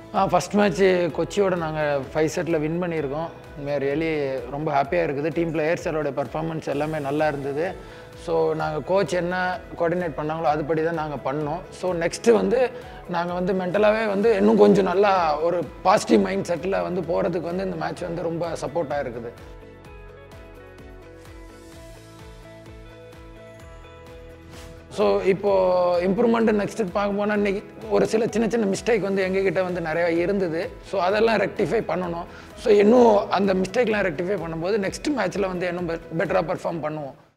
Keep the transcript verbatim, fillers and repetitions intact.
First match கொச்சியோட நாங்கள் five செட்டில் வின் பண்ணியிருக்கோம். ரியலி ரொம்ப ஹாப்பியாக இருக்குது. டீம் பிளேயர்ஸோட பர்ஃபார்மன்ஸ் எல்லாமே நல்லா இருந்தது. ஸோ நாங்கள் கோச் என்ன கோஆர்டினேட் பண்ணாங்களோ அதுபடி தான் நாங்கள் பண்ணோம். ஸோ நெக்ஸ்ட்டு வந்து நாங்கள் வந்து மென்டலாகவே வந்து இன்னும் கொஞ்சம் நல்லா ஒரு பாசிட்டிவ் மைண்ட் செட்டில் வந்து போகிறதுக்கு வந்து இந்த மேட்ச் வந்து ரொம்ப சப்போர்ட்டாக இருக்குது. ஸோ இப்போது இம்ப்ரூவ்மெண்ட் நெக்ஸ்ட்டு பார்க்க போனால் இன்றைக்கி ஒரு சில சின்ன சின்ன மிஸ்டேக் வந்து எங்ககிட்ட வந்து நிறையா இருந்தது. ஸோ அதெல்லாம் ரெக்டிஃபை பண்ணணும். ஸோ இன்னும் அந்த மிஸ்டேக்லாம் ரெக்டிஃபை பண்ணும்போது நெக்ஸ்ட் மேட்ச்சில் வந்து இன்னும் பெட்டராக பர்ஃபார்ம் பண்ணுவோம்.